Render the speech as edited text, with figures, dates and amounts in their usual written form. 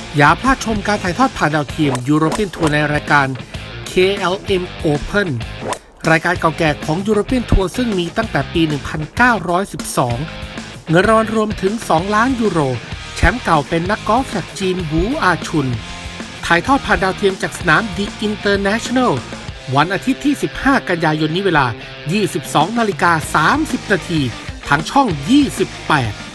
อย่าพลาดชมการถ่ายทอดผ่านดาวเทียมยูโรเปียนทัวร์ในรายการ KLM Open รายการเก่าแก่ของยูโรเปียนทัวร์ซึ่งมีตั้งแต่ปี 1912 เงินรางวัลรวมถึง 2 ล้านยูโรแชมป์เก่าเป็นนักกอล์ฟจากจีนวูอาชุนถ่ายทอดผ่านดาวเทียมจากสนามดิอินเตอร์เนชั่นแนลวันอาทิตย์ที่ 15 กันยายนนี้เวลา 22:30 นาทีทางช่อง 28